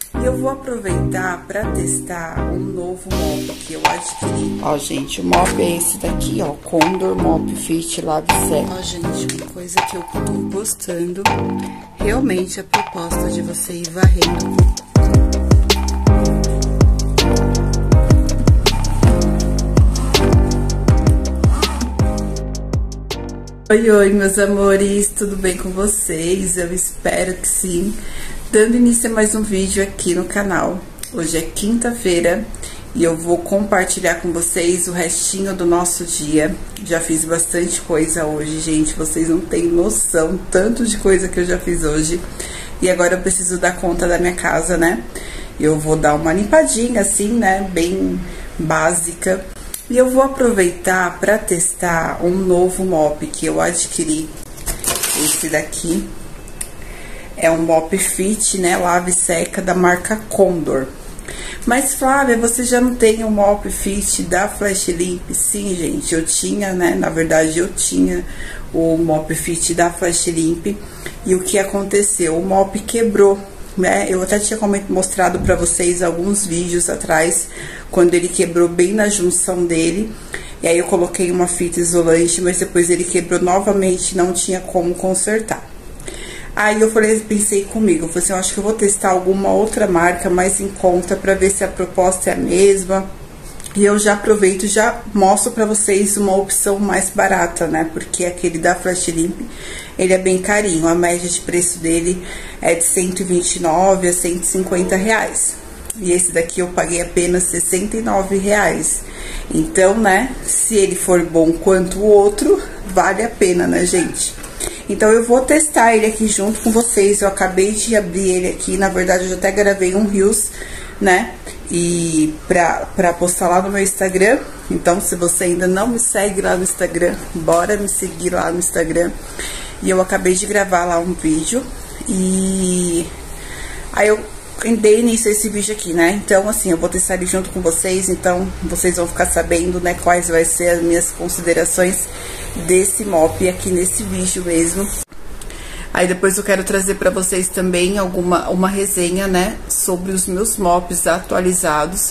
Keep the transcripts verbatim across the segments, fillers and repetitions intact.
E eu vou aproveitar para testar um novo mop que eu adquiri. Ó, gente, o mop é esse daqui, ó, Condor Mop Fit Lave Seca. Ó, gente, uma coisa que eu tô postando, realmente a proposta de você ir varrendo. Oi, oi, meus amores, tudo bem com vocês? Eu espero que sim. Dando início a mais um vídeo aqui no canal. Hoje é quinta-feira e eu vou compartilhar com vocês o restinho do nosso dia. Já fiz bastante coisa hoje, gente, vocês não têm noção tanto de coisa que eu já fiz hoje. E agora eu preciso dar conta da minha casa, né? Eu vou dar uma limpadinha assim, né, bem básica. E eu vou aproveitar para testar um novo mop que eu adquiri. Esse daqui é um mop fit, né, lave seca da marca Condor. Mas, Flávia, você já não tem um mop fit da Flash Limp? Sim, gente, eu tinha, né, na verdade eu tinha o mop fit da Flash Limp. E o que aconteceu? O mop quebrou, né? Eu até tinha mostrado para vocês alguns vídeos atrás, quando ele quebrou bem na junção dele. E aí eu coloquei uma fita isolante, mas depois ele quebrou novamente, não tinha como consertar. Aí eu falei, pensei comigo, eu falei assim, eu acho que eu vou testar alguma outra marca mais em conta para ver se a proposta é a mesma. E eu já aproveito e já mostro para vocês uma opção mais barata, né? Porque aquele da Flash Limp, ele é bem carinho. A média de preço dele é de cento e vinte e nove a cento e cinquenta reais. E esse daqui eu paguei apenas sessenta e nove reais. Então, né? Se ele for bom quanto o outro, vale a pena, né, gente? Então, eu vou testar ele aqui junto com vocês. Eu acabei de abrir ele aqui. Na verdade, eu já até gravei um Reels, né? E pra, pra postar lá no meu Instagram. Então, se você ainda não me segue lá no Instagram, bora me seguir lá no Instagram. E eu acabei de gravar lá um vídeo. E aí eu dei início a esse vídeo aqui, né? Então, assim, eu vou testar ele junto com vocês. Então, vocês vão ficar sabendo, né, quais vai ser as minhas considerações desse mop aqui nesse vídeo mesmo. Aí depois eu quero trazer para vocês também alguma uma resenha, né, sobre os meus mops atualizados.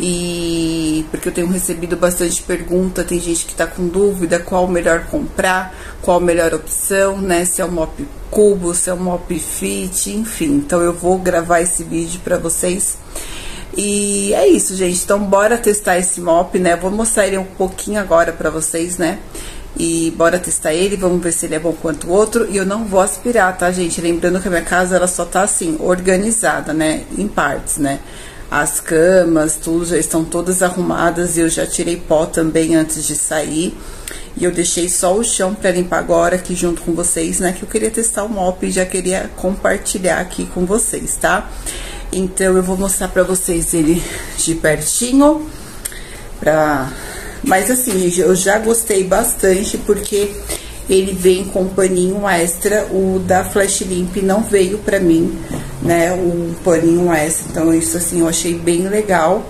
E porque eu tenho recebido bastante pergunta, tem gente que tá com dúvida qual o melhor comprar, qual a melhor opção, né, se é o mop cubo, se é o mop fit, enfim. Então eu vou gravar esse vídeo para vocês. E é isso, gente. Então bora testar esse mop, né? Vou mostrar ele um pouquinho agora para vocês, né? E bora testar ele, vamos ver se ele é bom quanto o outro. E eu não vou aspirar, tá, gente? Lembrando que a minha casa, ela só tá assim, organizada, né? Em partes, né? As camas, tudo já estão todas arrumadas. E eu já tirei pó também antes de sair. E eu deixei só o chão pra limpar agora aqui junto com vocês, né? Que eu queria testar o mop e já queria compartilhar aqui com vocês, tá? Então eu vou mostrar pra vocês ele de pertinho. Pra... Mas assim, gente, eu já gostei bastante porque ele vem com paninho extra. O da Flash Limp não veio pra mim, né, o paninho extra. Então isso assim, eu achei bem legal.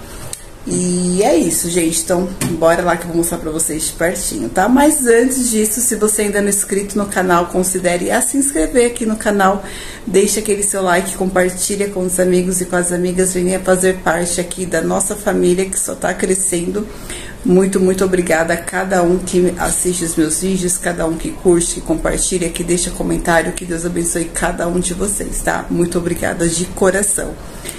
E é isso, gente. Então, bora lá que eu vou mostrar pra vocês de pertinho, tá? Mas antes disso, se você ainda não é inscrito no canal, considere a se inscrever aqui no canal. Deixa aquele seu like, compartilha com os amigos e com as amigas. Venha fazer parte aqui da nossa família que só tá crescendo. Muito, muito obrigada a cada um que assiste os meus vídeos, cada um que curte, que compartilha, que deixa comentário. Que Deus abençoe cada um de vocês, tá? Muito obrigada de coração.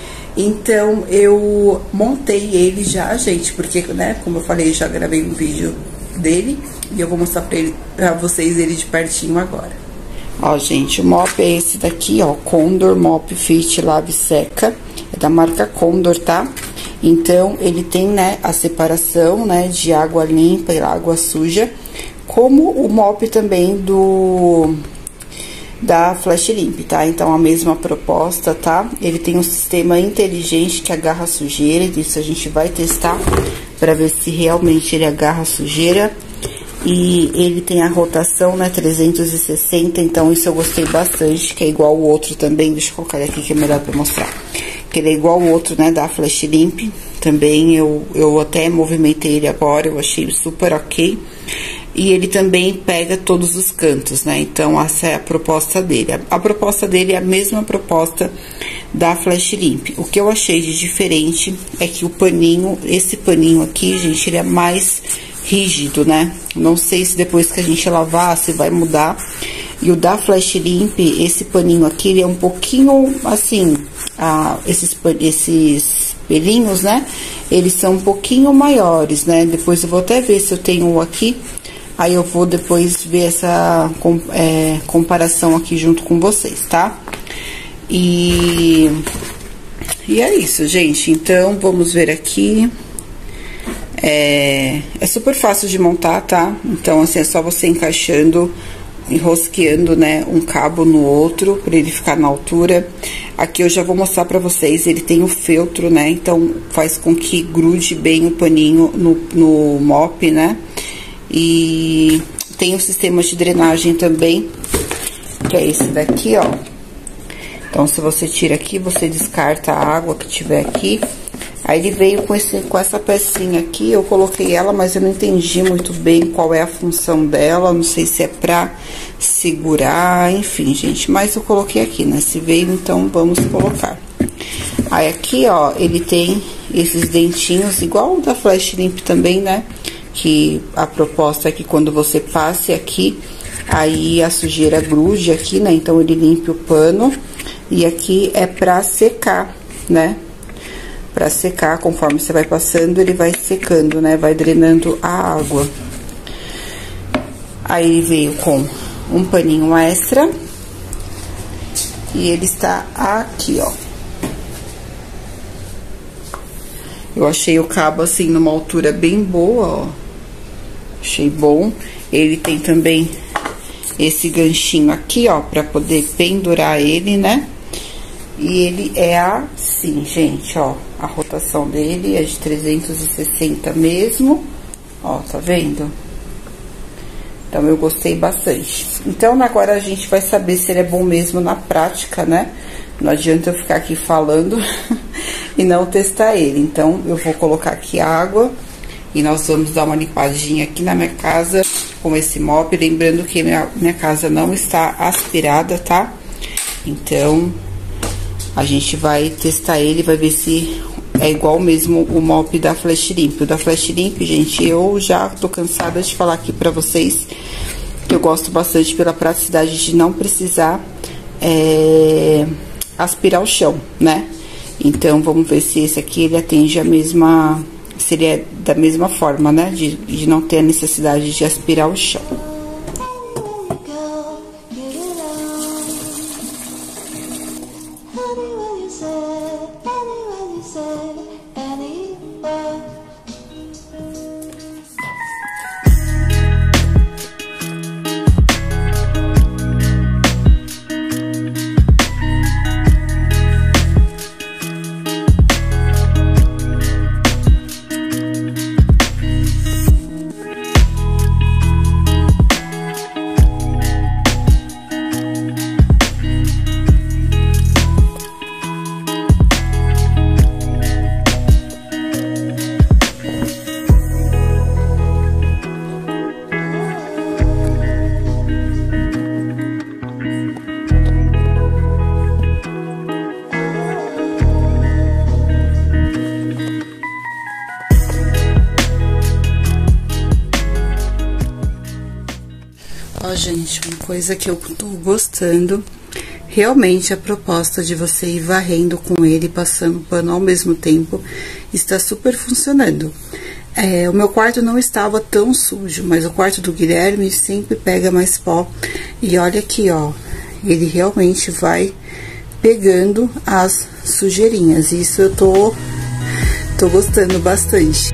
Então, eu montei ele já, gente, porque, né, como eu falei, já gravei um vídeo dele. E eu vou mostrar pra, ele, pra vocês ele de pertinho agora. Ó, gente, o mop é esse daqui, ó, Condor Mop Fit Lave Seca. É da marca Condor, tá? Então, ele tem, né, a separação, né, de água limpa e água suja, como o mop também do da Flash Limp, tá? Então, a mesma proposta, tá? Ele tem um sistema inteligente que agarra a sujeira, isso a gente vai testar para ver se realmente ele agarra a sujeira. E ele tem a rotação, né, trezentos e sessenta, então isso eu gostei bastante, que é igual o outro também. Deixa eu colocar aqui que é melhor pra mostrar. Que ele é igual o outro, né, da Flash Limp. Também eu, eu até movimentei ele agora, eu achei super ok. E ele também pega todos os cantos, né, então essa é a proposta dele. A, a proposta dele é a mesma proposta da Flash Limp. O que eu achei de diferente é que o paninho, esse paninho aqui, gente, ele é mais rígido, né? Não sei se depois que a gente lavar, se vai mudar. E o da Flash Limp, esse paninho aqui, ele é um pouquinho, assim, ah, esses, esses pelinhos, né? Eles são um pouquinho maiores, né? Depois eu vou até ver se eu tenho um aqui. Aí eu vou depois ver essa é, comparação aqui junto com vocês, tá? E, e é isso, gente. Então, vamos ver aqui. É, é super fácil de montar, tá? Então, assim, é só você encaixando, enrosqueando, né, um cabo no outro, pra ele ficar na altura. Aqui eu já vou mostrar pra vocês, ele tem o feltro, né? Então, faz com que grude bem o paninho no, no mop, né? E tem o sistema de drenagem também, que é esse daqui, ó. Então, se você tira aqui, você descarta a água que tiver aqui. Aí, ele veio com, esse, com essa pecinha aqui, eu coloquei ela, mas eu não entendi muito bem qual é a função dela. Não sei se é pra segurar, enfim, gente. Mas eu coloquei aqui, né? Se veio, então, vamos colocar. Aí, aqui, ó, ele tem esses dentinhos, igual o da Flash Limp também, né? Que a proposta é que quando você passe aqui, aí a sujeira grude aqui, né? Então, ele limpa o pano. E aqui é pra secar, né? Pra secar, conforme você vai passando, ele vai secando, né? Vai drenando a água. Aí, veio com um paninho extra. E ele está aqui, ó. Eu achei o cabo, assim, numa altura bem boa, ó. Achei bom. Ele tem também esse ganchinho aqui, ó, pra poder pendurar ele, né? E ele é assim, gente, ó. A rotação dele é de trezentos e sessenta mesmo. Ó, tá vendo? Então, eu gostei bastante. Então, agora a gente vai saber se ele é bom mesmo na prática, né? Não adianta eu ficar aqui falando e não testar ele. Então, eu vou colocar aqui água e nós vamos dar uma limpadinha aqui na minha casa com esse mop. Lembrando que minha, minha casa não está aspirada, tá? Então, a gente vai testar ele, vai ver se é igual mesmo o mop da Flash Limp. O da Flash Limp, gente, eu já tô cansada de falar aqui pra vocês que eu gosto bastante pela praticidade de não precisar é, aspirar o chão, né? Então, vamos ver se esse aqui, ele atende a mesma... se ele é da mesma forma, né? De, de não ter a necessidade de aspirar o chão. Ó, gente, uma coisa que eu tô gostando, realmente a proposta de você ir varrendo com ele e passando pano ao mesmo tempo, está super funcionando. É, o meu quarto não estava tão sujo, mas o quarto do Guilherme sempre pega mais pó. E olha aqui, ó, ele realmente vai pegando as sujeirinhas. Isso eu tô, tô gostando bastante.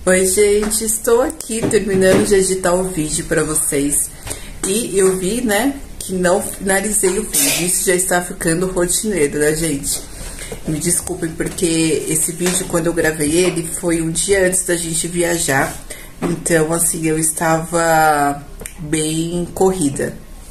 Oi, gente, estou aqui terminando de editar o vídeo para vocês. E eu vi, né, que não finalizei o vídeo. Isso já está ficando rotineiro, né, gente? Me desculpem, porque esse vídeo, quando eu gravei ele, foi um dia antes da gente viajar. Então, assim, eu estava bem corrida.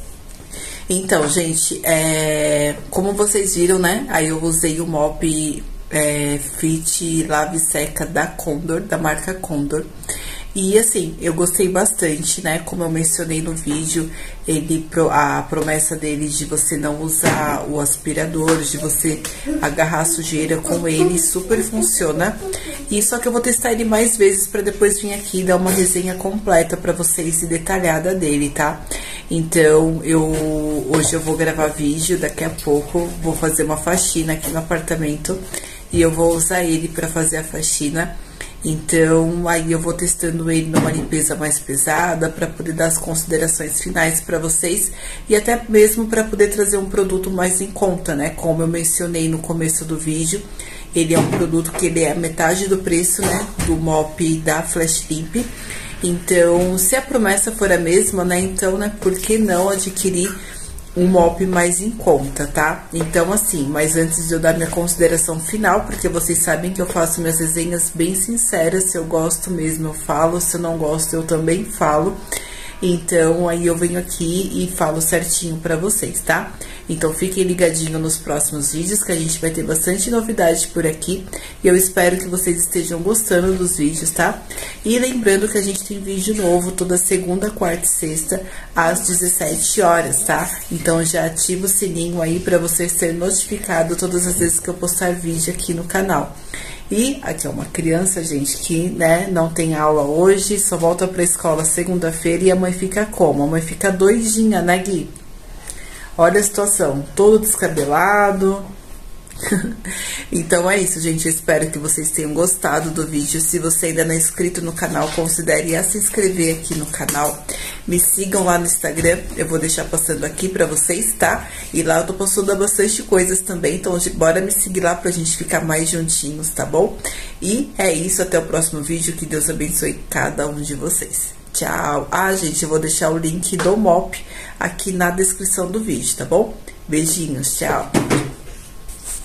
Então, gente, é, como vocês viram, né, aí eu usei o mop é, Fit Lave Seca da Condor, da marca Condor. E assim, eu gostei bastante, né? Como eu mencionei no vídeo, ele, a promessa dele de você não usar o aspirador, de você agarrar a sujeira com ele, super funciona. E só que eu vou testar ele mais vezes para depois vir aqui dar uma resenha completa para vocês e detalhada dele, tá? Então, eu hoje eu vou gravar vídeo, daqui a pouco vou fazer uma faxina aqui no apartamento e eu vou usar ele para fazer a faxina. Então, aí eu vou testando ele numa limpeza mais pesada para poder dar as considerações finais para vocês e até mesmo para poder trazer um produto mais em conta, né? Como eu mencionei no começo do vídeo, ele é um produto que ele é metade do preço, né, do mop da Flash Limp. Então, se a promessa for a mesma, né, então, né, por que não adquirir um mop mais em conta, tá? Então, assim, mas antes de eu dar minha consideração final, porque vocês sabem que eu faço minhas resenhas bem sinceras, se eu gosto mesmo eu falo, se eu não gosto eu também falo. Então, aí eu venho aqui e falo certinho pra vocês, tá? Então, fiquem ligadinhos nos próximos vídeos, que a gente vai ter bastante novidade por aqui. E eu espero que vocês estejam gostando dos vídeos, tá? E lembrando que a gente tem vídeo novo toda segunda, quarta e sexta, às dezessete horas, tá? Então, já ativa o sininho aí pra você ser notificado todas as vezes que eu postar vídeo aqui no canal. E aqui é uma criança, gente, que, né, não tem aula hoje, só volta pra escola segunda-feira e a mãe fica como? A mãe fica doidinha, né, Gui? Olha a situação, todo descabelado. Então é isso, gente, eu espero que vocês tenham gostado do vídeo. Se você ainda não é inscrito no canal, considere a se inscrever aqui no canal. Me sigam lá no Instagram, eu vou deixar passando aqui pra vocês, tá? E lá eu tô postando bastante coisas também, então bora me seguir lá pra gente ficar mais juntinhos, tá bom? E é isso, até o próximo vídeo, que Deus abençoe cada um de vocês. Tchau! Ah, gente, eu vou deixar o link do mop aqui na descrição do vídeo, tá bom? Beijinhos, tchau!